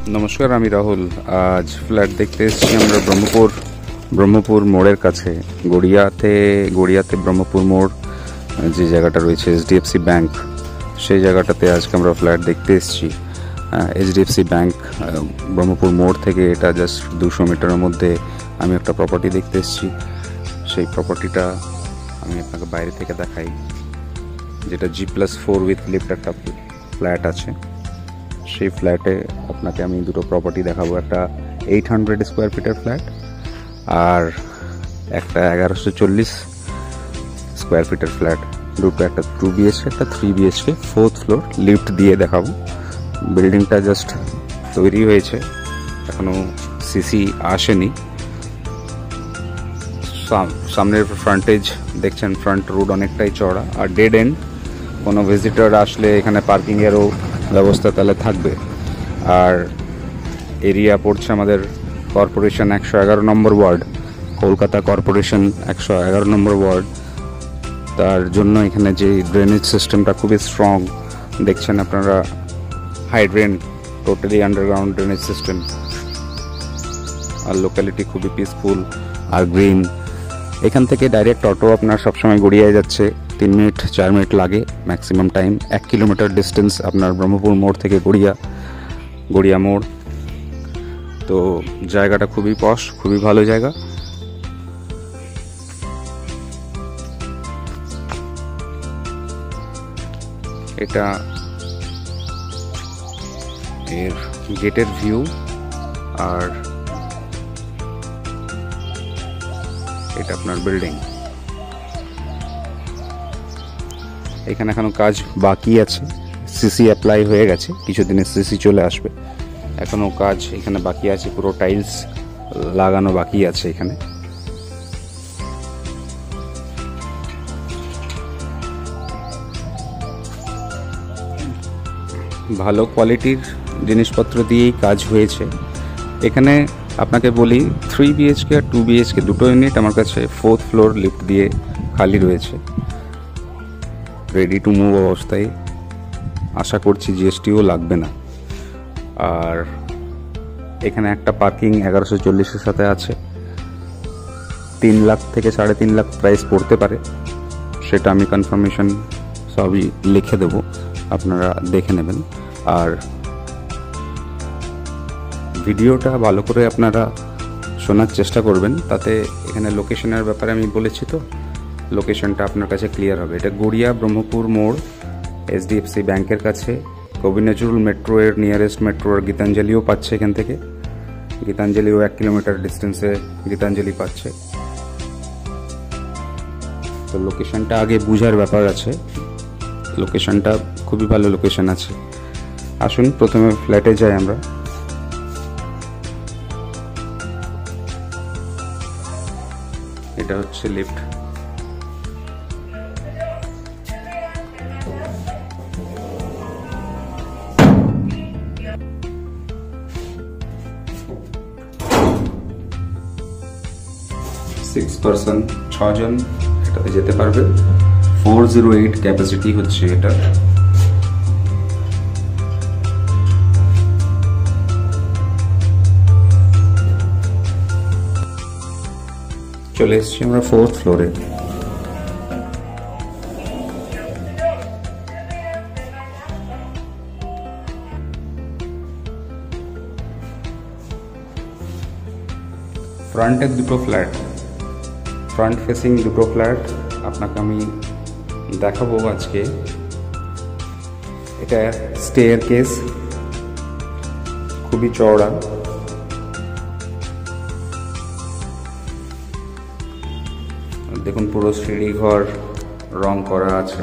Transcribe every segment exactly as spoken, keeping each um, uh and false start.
নমস্কার, আমি রাহুল। আজ ফ্ল্যাট দেখতে এসেছি আমরা ব্রহ্মপুর ব্রহ্মপুর মোড়ের কাছে, গড়িয়াতে গড়িয়াতে ব্রহ্মপুর মোড় যে জায়গাটা রয়েছে এইচডিএফসি ব্যাংক, সেই জায়গাটাতে আজকে আমরা ফ্ল্যাট দেখতে এসেছি। এইচডিএফসি ব্যাংক ব্রহ্মপুর মোড় থেকে এটা জাস্ট দুশো মিটারের মধ্যে আমি একটা প্রপার্টি দেখতে এসেছি। সেই প্রপার্টিটা আমি আপনাকে বাইরে থেকে দেখাই, যেটা G plus four with lift একটা ফ্ল্যাট আছে। সেই ফ্ল্যাটে আপনাকে আমি দুটো প্রপার্টি দেখাবো, একটা এইট হান্ড্রেড স্কোয়ার ফিটের ফ্ল্যাট আর একটা এগারোশো চল্লিশ স্কোয়ার ফিটের ফ্ল্যাট। দুটো, একটা টু বিএইচকে একটা three BHK, fourth floor, lift দিয়ে দেখাবো। বিল্ডিংটা জাস্ট তৈরি হয়েছে, এখনও সিসি আসেনি। সামনের ফ্রন্টেজ দেখছেন, ফ্রন্ট রোড অনেকটাই চড়া আর ডেড এন্ড। কোনো ভিজিটর আসলে এখানে পার্কিংয়েরও ব্যবস্থা তাহলে থাকবে। আর এরিয়া পড়ছে আমাদের কর্পোরেশন একশো এগারো নম্বর ওয়ার্ড, কলকাতা কর্পোরেশন একশো এগারো নম্বর ওয়ার্ড। তার জন্য এখানে যে ড্রেনেজ সিস্টেমটা খুবই স্ট্রং দেখছেন আপনারা, high drain, totally underground drainage system. আর লোকালিটি খুবই পিসফুল আর গ্রিন। এখান থেকে ডাইরেক্ট অটো আপনার সবসময় গড়িয়ে যাচ্ছে, তিন মিনিট চার মিনিট লাগে ম্যাক্সিমাম টাইম। এক কিলোমিটার ডিস্টেন্স আপনার ব্রহ্মপুর মোড় থেকে গড়িয়া গড়িয়া মোড়। তো জায়গাটা খুবই পশ, খুবই ভালো জায়গা। এটা এর গেটের ভিউ, আর এটা আপনার বিল্ডিং। এখানে এখনো কাজ বাকি আছে, সিসি অ্যাপ্লাই হয়ে গেছে, কিছুদিনের সিসি চলে আসবে। এখনো কাজ এখানে বাকি আছে, পুরো টাইলস লাগানো বাকি আছে এখানে। ভালো কোয়ালিটির জিনিসপত্র দিয়েই কাজ হয়েছে এখানে। আপনাকে বলি, থ্রি বিএইচকে আর টু বিএইচকে দুটো ইউনিট আমার কাছে ফোর্থ ফ্লোর লিফট দিয়ে খালি রয়েছে, রেডি টু মুভ অবস্থায়। আশা করছি জিএসটিও লাগবে না। আর এখানে একটা পার্কিং এগারোশো চল্লিশের সাথে আছে, তিন লাখ থেকে সাড়ে তিন লাখ প্রাইস পড়তে পারে, সেটা আমি কনফার্মেশন সবই লিখে দেব, আপনারা দেখে নেবেন। আর ভিডিওটা ভালো করে আপনারা শোনার চেষ্টা করবেন, তাতে এখানে লোকেশনের ব্যাপারে আমি বলেছি, তো লোকেশনটা আপনার কাছে ক্লিয়ার হবে। এটা গড়িয়া ব্রহ্মপুর মোড়, এইচডিএফসি ব্যাংকের কাছে, কবি নজরুল মেট্রো এর নিয়ারেস্ট মেট্রো। আর গীতাঞ্জলিও পাচ্ছে এখান থেকে, গীতাঞ্জলিও এক কিলোমিটার ডিস্টেন্সে গীতাঞ্জলি পাচ্ছে। তো লোকেশনটা আগে বুঝার ব্যাপার আছে, লোকেশনটা খুবই ভালো লোকেশন আছে। আসুন প্রথমে ফ্ল্যাটে যাই আমরা। এটা হচ্ছে লিফট। সিক্স পার্সন, ছজন এটাতে যেতে পারবে। ফোর জিরো এইট ক্যাপাসিটি হচ্ছে এটা। চলে এসছি আমরা ফোর্থ ফ্লোরে। ফ্রন্টের দুটো ফ্ল্যাট, ফ্রন্ট ফেসিং দুটো ফ্ল্যাট আপনাকে আমি দেখাবো আজকে। এটা স্টেয়ার কেস, খুবই চওড়া। দেখুন পুরো সিঁড়ি ঘর রং করা আছে।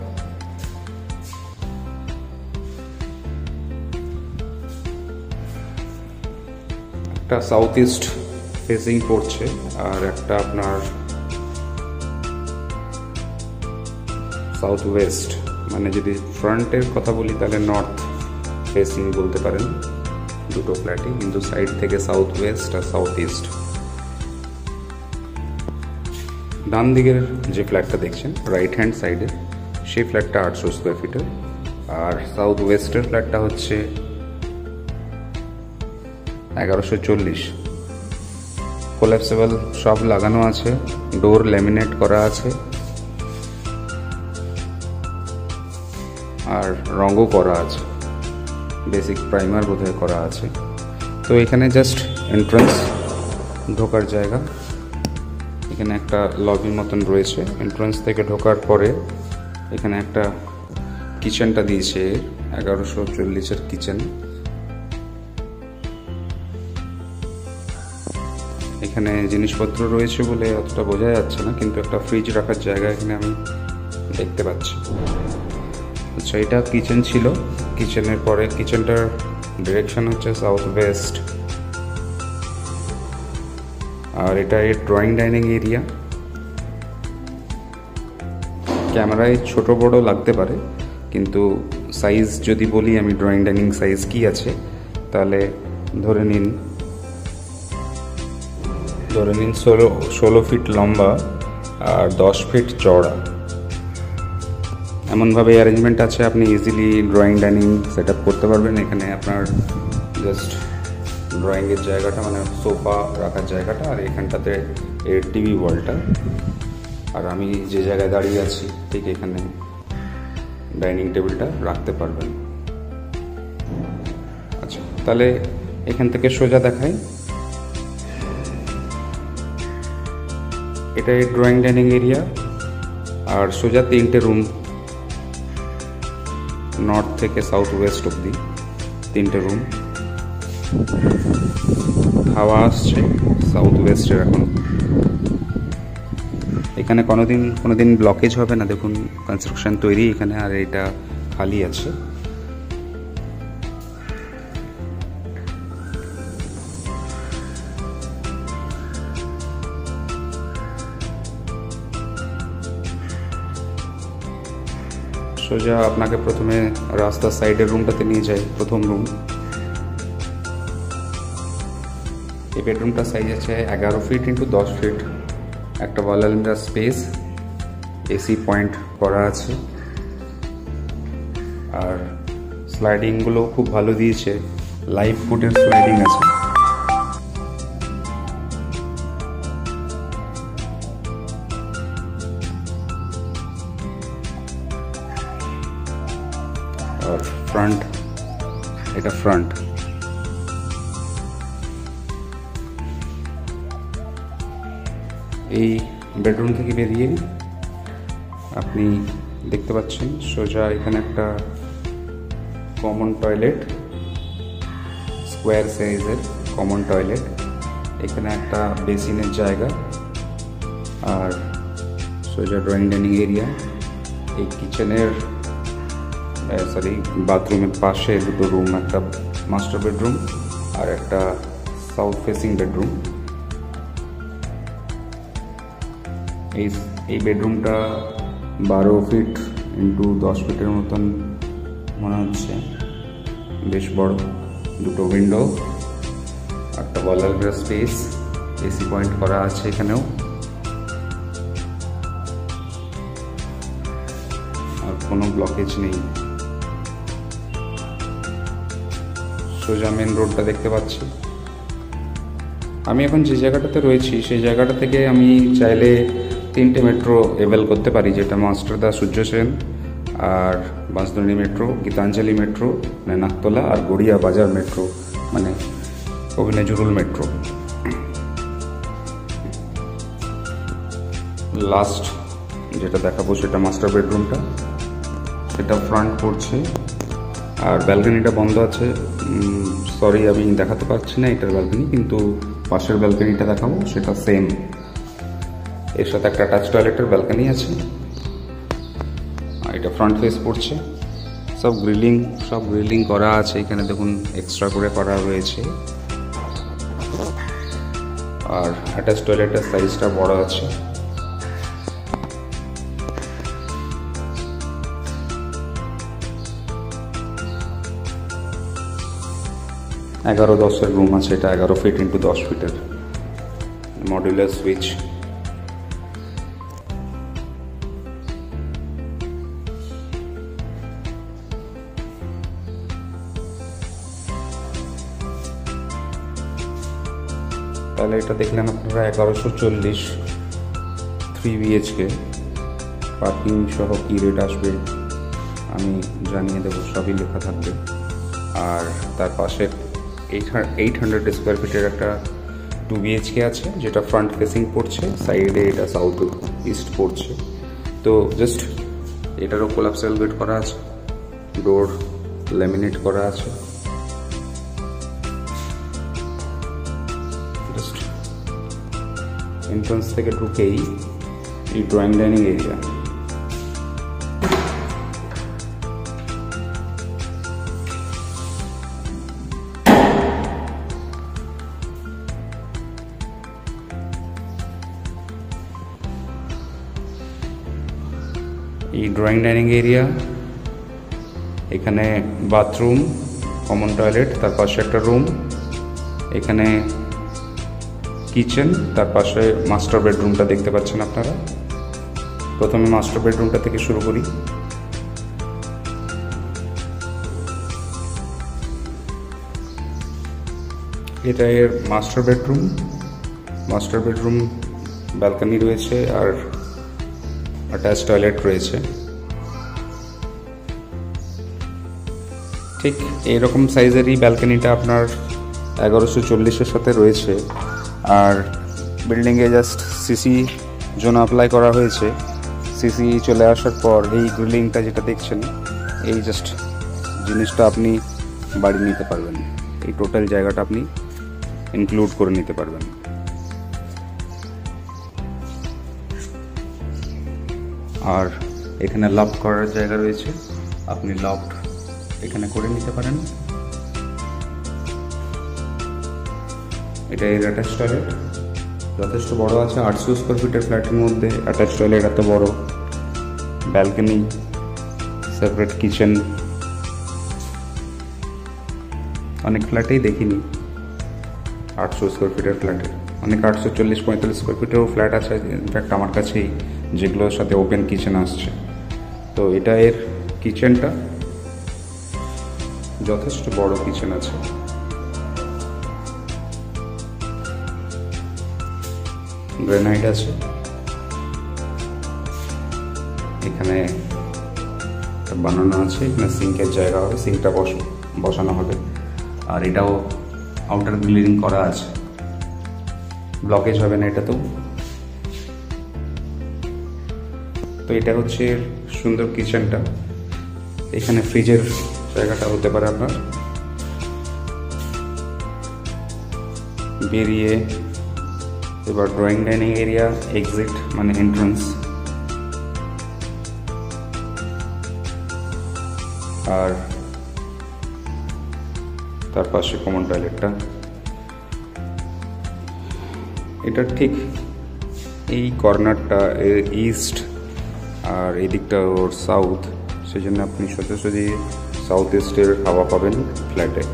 একটা সাউথ ইস্ট ফেসিং পড়ছে, আর একটা আপনার সাউথ ওয়েস্ট, মানে যদি ফ্রন্টের কথা বলি তাহলে নর্থ ফেসিং বলতে পারেন দুটো ফ্ল্যাটই, কিন্তু সাইড থেকে সাউথ ওয়েস্ট আর সাউথ ইস্ট। ডান দিকের যে ফ্ল্যাটটা দেখছেন রাইট হ্যান্ড সাইডে, সেই ফ্ল্যাটটা আটশো স্কোয়ার ফিটের। আর সাউথ ওয়েস্টের ফ্ল্যাটটা হচ্ছে এগারোশো চল্লিশ। কোলাপসেবল সব লাগানো আছে, ডোর ল্যামিনেট করা আছে, আর রঙও করা আছে, বেসিক প্রাইমার বোধহয় করা আছে। তো এখানে জাস্ট এন্ট্রান্স, ঢোকার জায়গা। এখানে একটা লবির মতন রয়েছে। এন্ট্রান্স থেকে ঢোকার পরে এখানে একটা কিচেনটা দিয়েছে, এগারোশো চল্লিশের কিচেন। এখানে জিনিসপত্র রয়েছে বলে অতটা বোঝা যাচ্ছে না, কিন্তু একটা ফ্রিজ রাখার জায়গা এখানে আমি দেখতে পাচ্ছি। আচ্ছা, এটা কিচেন ছিল। কিচেনের পরে কিচেনটার ডিরেকশন হচ্ছে সাউথ ওয়েস্ট। আর এটা এর ড্রয়িং ডাইনিং এরিয়া। ক্যামেরায় ছোট বড় লাগতে পারে, কিন্তু সাইজ যদি বলি আমি ড্রয়িং ডাইনিং সাইজ কি আছে, তাহলে ধরে নিন ধরে নিন ষোলো ষোলো ফিট লম্বা আর দশ ফিট চওড়া। এমনভাবে অ্যারেঞ্জমেন্ট আছে, আপনি easily drawing dining set up করতে পারবেন। এখানে আপনার জাস্ট ড্রয়িংয়ের জায়গাটা, মানে সোফা রাখার জায়গাটা, আর এখানটাতে এর টিভি ওয়ালটা। আর আমি যে জায়গায় দাঁড়িয়ে আছি ঠিক এখানে ডাইনিং টেবিলটা রাখতে পারবেন। আচ্ছা, তাহলে এখান থেকে সোজা দেখাই। এটা এই ড্রয়িং ডাইনিং এরিয়া, আর সোজা তিনটে রুম, নর্থ থেকে সাউথ ওয়েস্ট অব্দি তিনটে রুম। হাওয়া আসছে সাউথ ওয়েস্টের এখন। এখানে কোনোদিন কোনোদিন ব্লকেজ হবে না, দেখুন কনস্ট্রাকশন তৈরি এখানে, আর এটা খালি আছে। সোজা আপনাকে প্রথমে রাস্তার সাইডের রুমটাতে নিয়ে যায়, প্রথম রুম। এই বেডরুমটা সাইজ আছে এগারো ফিট ইন্টু দশ ফিট। একটা ওয়াল আলমিরা স্পেস, এসি পয়েন্ট করা আছে, আর স্লাইডিংগুলো খুব ভালো দিয়েছে, লাইভ ফুটের স্লাইডিং আছে। আর ফ্রন্ট, এটা ফ্রন্ট। এই বেডরুম থেকে বেরিয়ে আপনি দেখতে পাচ্ছেন সোজা এখানে একটা কমন টয়লেট, স্কোয়ার সাইজের কমন টয়লেট। এখানে একটা বেসিনের জায়গা, আর সোজা ড্রয়িং ডাইনিং এরিয়া। এই কিচেনের সরি বাথরুমের পাশে দুটো রুম, একটা মাস্টার বেডরুম আর একটা সাউথ ফেসিং বেডরুম। এই এই বেডরুমটা বারো ফিট ইন্টু দশ ফিটের মতন মনে হচ্ছে, বেশ বড়। দুটো উইন্ডো, একটা ওয়াল আলমিরা স্পেস, এসি পয়েন্ট করা আছে এখানেও। আর কোনো ব্লকেজ নেই। সোজা মেন রোডটা দেখতে পাচ্ছি। আমি এখন যে জায়গাটাতে রয়েছি সেই জায়গাটা থেকে আমি চাইলে তিনটে মেট্রো এভেল করতে পারি, যেটা মাস্টারদা সূর্য সেন, আর বাঁশদ্রোণী মেট্রো, গীতাঞ্জলি মেট্রো মানে নাকতলা, আর গড়িয়া বাজার মেট্রো মানে কবি নজরুল মেট্রো। লাস্ট যেটা দেখাবো সেটা মাস্টার বেডরুমটা, সেটা ফ্রন্ট পড়ছে, আর ব্যালকনিটা বন্ধ আছে। সরি আমি দেখাতে পারছি না এটার ব্যালকনি, কিন্তু পাশের ব্যালকনিটা দেখাবো, সেটা সেম। এর সাথে একটা অ্যাটাচ টয়লেটের ব্যালকনি আছে, আর এটা ফ্রন্ট ফেস পড়ছে। সব গ্রিলিং সব গ্রিলিং করা আছে এখানে, দেখুন এক্সট্রা করে করা রয়েছে। আর অ্যাটাচ টয়লেটের সাইজটা বড় আছে। এগারো দশের রুম আছে এটা, এগারো ফিট ইন্টু দশ ফিটের মডুলার সুইচ। তাহলে এটা দেখলেন আপনারা এগারোশো চল্লিশ থ্রি বিএইচকে। পার্কিং সহ কী রেট আসবে আমি জানিয়ে দেবো, সবই লেখা থাকবে। আর তার পাশে এইট এইট হান্ড্রেড স্কোয়ার ফিটের একটা টু বিএইচকে আছে, যেটা ফ্রন্ট ফেসিং পড়ছে, সাইডে এটা সাউথ ইস্ট পড়ছে। তো জাস্ট এটারও কোলাপসাল গেট করা আছে, ডোর ল্যামিনেট করা আছে। জাস্ট এন্ট্রান্স থেকে ঢুকেই এই ড্রয়িং ডাইনিং এরিয়া। এই ড্রয়িং ডাইনিং এরিয়া, এখানে বাথরুম, কমন টয়লেট, তার পাশে একটা রুম, এখানে কিচেন, তার পাশে মাস্টার বেডরুমটা দেখতে পাচ্ছেন আপনারা। প্রথমে মাস্টার বেডরুমটা থেকে শুরু করি। এটা এর master bedroom. Master bedroom balcony রয়েছে আর অ্যাটাচ টয়লেট রয়েছে। ঠিক এইরকম সাইজেরই ব্যালকনিটা আপনার এগারোশো চল্লিশের সাথে রয়েছে। আর বিল্ডিংয়ে জাস্ট সিসি জোন অ্যাপ্লাই করা হয়েছে। সিসি চলে আসার পর এই গ্রিলিংটা যেটা দেখছেন, এই জাস্ট জিনিসটা আপনি বাড়ি নিতে পারবেন, এই টোটাল জায়গাটা আপনি ইনক্লুড করে নিতে পারবেন। আর এখানে লফট করার জায়গা রয়েছে, আপনি লফট এখানে করে নিতে পারেন। এটা এর অ্যাটাচ টয়লেট যথেষ্ট বড় আছে, আটশো স্কোয়ার ফিটের ফ্ল্যাটের মধ্যে অ্যাটাচ টয়লেট এত বড়, ব্যালকনি, সেপারেট কিচেন, অনেক ফ্ল্যাটেই দেখিনি আটশো স্কোয়ার ফিটের ফ্ল্যাটে। অনেক আটশো চল্লিশ পঁয়তাল্লিশ স্কোয়ার ফিটেরও ফ্ল্যাট আছে ইনফ্যাক্ট আমার কাছেই, যেগুলোর সাথে ওপেন কিচেন আসছে। তো এটা এর কিচেনটা, যথেষ্ট বড় কিচেন আছে। গ্রেনাইট আছে, এখানে বানানো আছে, এখানে সিঙ্কের জায়গা হবে, সিঙ্কটা বসানো হবে। আর এটাও আউটার গ্রিলিং করা আছে, ব্লকেজ হবে না এটাতেও। তো এটা হচ্ছে সুন্দর কিচেনটা। এখানে ফ্রিজের জায়গাটা হতে পারে আপনার। বেরিয়ে এবার ড্রয়িং ডাইনিং এরিয়া, এক্সিট মানে এন্ট্রান্স। আর তার পাশে কমন টয়লেটটা। এটা ঠিক এই কর্নারটা ইস্ট আর এই দিকটা ওর সাউথ, সেই জন্য আপনি সোজাসুজি সাউথ ইস্টের হাওয়া পাবেন ফ্ল্যাটে।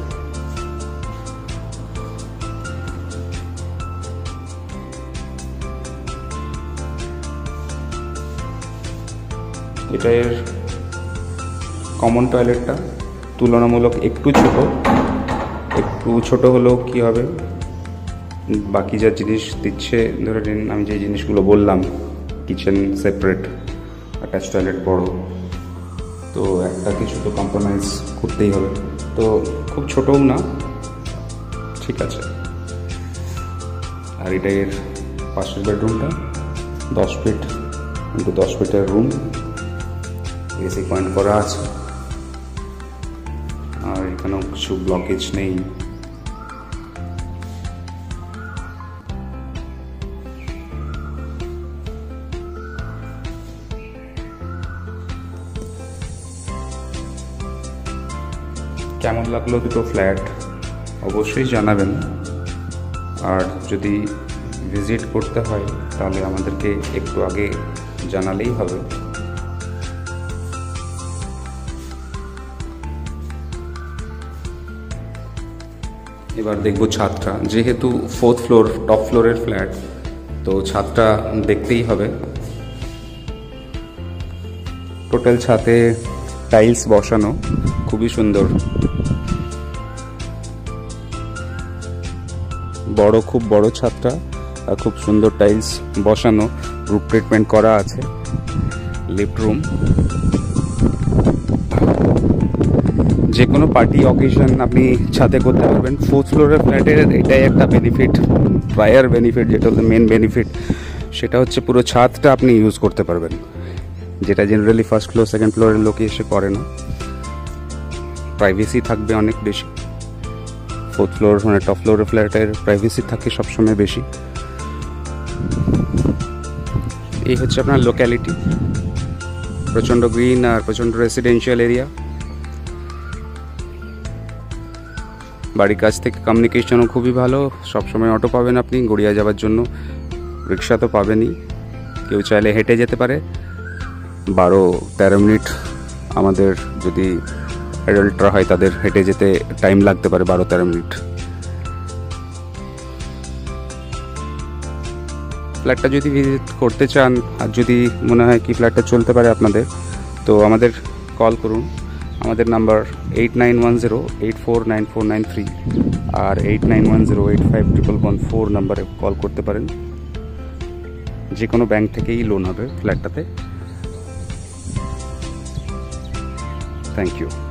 এটা এর কমন টয়লেটটা তুলনামূলক একটু ছোট, একটু ছোট হলেও কি হবে, বাকি যা জিনিস দিচ্ছে, ধরে নিন আমি যে জিনিসগুলো বললাম, কিচেন সেপারেট, অ্যাটাচ টয়লেট বড়, তো একটা কিছু তো কম্প্রোমাইজ করতেই হবে। তো খুব ছোটও না, ঠিক আছে। আর এটা এর পাশের বেডরুমটা, দশ ফিট ইন্টু দশ ফিটের রুম, এসি পয়েন্ট করা আছে। আর এখানেও কিছু ব্লকেজ নেই। কেমন লাগলো দুটো ফ্ল্যাট অবশ্যই জানাবেন। আর যদি ভিজিট করতে হয় তাহলে আমাদেরকে একটু আগে জানালেই হবে। এবার দেখব ছাদটা, যেহেতু ফোর্থ ফ্লোর টপ ফ্লোরের ফ্ল্যাট, তো ছাদটা দেখতেই হবে। টোটাল ছাদে টাইলস বসানো, খুবই সুন্দর। বড়, খুব বড় ছাদটা, আর খুব সুন্দর টাইলস বসানো, রুফ ট্রিটমেন্ট করা আছে। লিফট রুম, যে কোনো পার্টি অকেশন আপনি ছাদে করতে পারবেন। ফোর্থ ফ্লোরের ফ্ল্যাটের এটাই একটা বেনিফিট, প্রায়ার বেনিফিট, যেটা হচ্ছে মেন বেনিফিট, সেটা হচ্ছে পুরো ছাদটা আপনি ইউজ করতে পারবেন, যেটা জেনারেলি ফার্স্ট ফ্লোর সেকেন্ড ফ্লোরের লোকে এসে করে না। প্রাইভেসি থাকবে অনেক বেশি। ফোর্থ ফ্লোর মানে টপ ফ্লোরের ফ্ল্যাটের প্রাইভেসি থাকে সবসময় বেশি। এই হচ্ছে আপনার লোক্যালিটি, প্রচণ্ড গ্রিন আর প্রচণ্ড রেসিডেন্সিয়াল এরিয়া। বাড়ির কাছ থেকে কমিউনিকেশনও খুবই ভালো, সবসময় অটো পাবেন আপনি গড়িয়া যাওয়ার জন্য, রিক্সা তো পাবেনই, কেউ চাইলে হেঁটে যেতে পারে। বারো তেরো মিনিট, আমাদের যদি অ্যাডাল্টরা হয় তাদের হেঁটে যেতে টাইম লাগতে পারে বারো তেরো মিনিট। ফ্ল্যাটটা যদি ভিজিট করতে চান আর যদি মনে হয় কি ফ্ল্যাটটা চলতে পারে আপনাদের, তো আমাদের কল করুন। আমাদের number eight nine one zero eight four nine four nine three আর eight nine one zero eight five triple one four নাম্বারে কল করতে পারেন। যে কোনো ব্যাংক থেকেই লোন হবে ফ্ল্যাটটাতে। Thank you.